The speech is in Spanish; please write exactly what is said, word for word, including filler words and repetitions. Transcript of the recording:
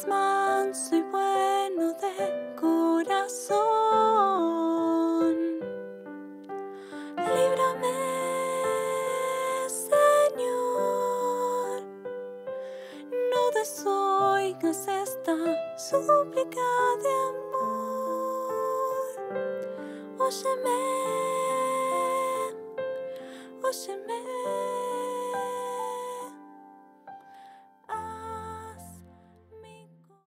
eres manso y bueno de corazón. Líbrame, Señor, no desoigas esta súplica de amor. Óyeme,